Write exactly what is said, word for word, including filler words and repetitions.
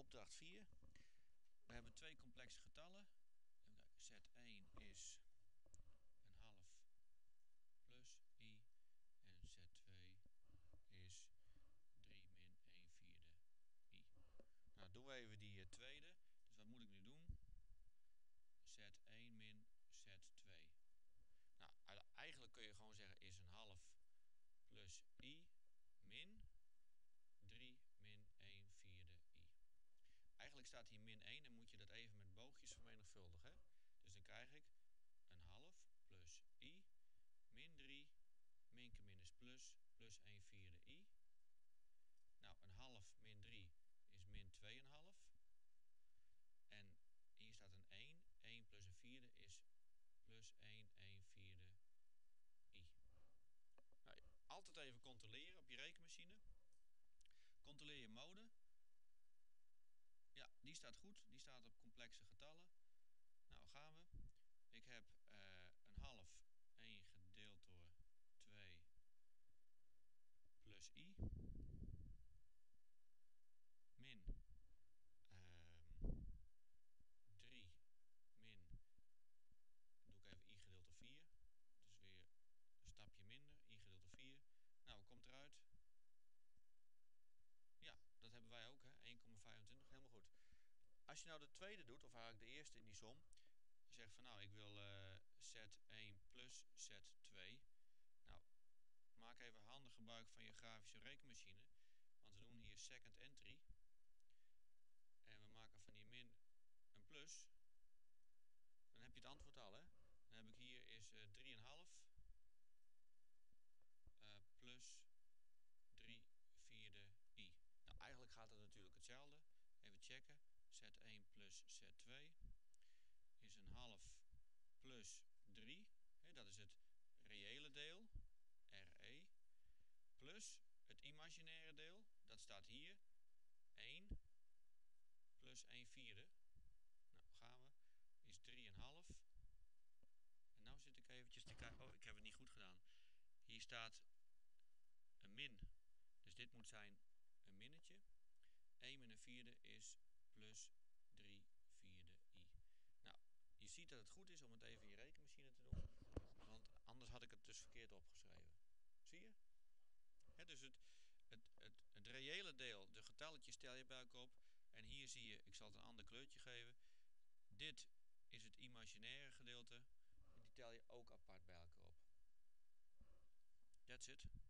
Opdracht vier. We hebben twee complexe getallen. Z één is een half plus i en Z twee is drie min een vierde i. Nou, doen we even die uh, tweede. Dus wat moet ik nu doen? Z één min Z twee. Nou, eigenlijk kun je gewoon zeggen is een half plus i min drie min een vierde i. Eigenlijk staat hier min één en moet je dat even met boogjes vermenigvuldigen. Dus dan krijg ik een half plus i min drie, minke min is plus, plus een vierde i. Nou, een half min drie is min twee komma vijf. En hier staat een één. één plus een vierde is plus een, een vierde i. Nou, altijd even controleren op je rekenmachine. Controleer je mode. Ja, die staat goed. Die staat op complexe getallen. Nou, gaan we. Ik heb uh, een half één gedeeld door twee plus i. Min uh, drie min, doe ik even i gedeeld door vier. Dus weer een stapje minder. I gedeeld door vier. Nou, wat komt eruit? Ja, dat hebben wij ook, hè? één komma vijfentwintig. Helemaal goed. Als je nou de tweede doet, of eigenlijk de eerste in die som, je zegt van nou, ik wil uh, Z één plus Z twee. Nou, maak even handig gebruik van je grafische rekenmachine. Want we doen hier second entry. En we maken van die min een plus. Dan heb je het antwoord al, hè. Dan heb ik hier is uh, drie komma vijf uh, plus drie vierde i. Nou, eigenlijk gaat het natuurlijk hetzelfde. Even checken. Z één plus Z twee is een half plus drie. He, dat is het reële deel. R E. Plus het imaginaire deel. Dat staat hier. één plus een vierde. Nou, gaan we. Is drie komma vijf. En nou zit ik eventjes te kijken. Oh, ik heb het niet goed gedaan. Hier staat een min. Dus dit moet zijn een minnetje. één min een vierde is plus drie vierde i. Nou, je ziet dat het goed is om het even in je rekenmachine te doen. Want anders had ik het dus verkeerd opgeschreven. Zie je? He, dus het, het, het, het reële deel, de getalletjes tel je bij elkaar op. En hier zie je, ik zal het een ander kleurtje geven. Dit is het imaginaire gedeelte. En die tel je ook apart bij elkaar op. That's it.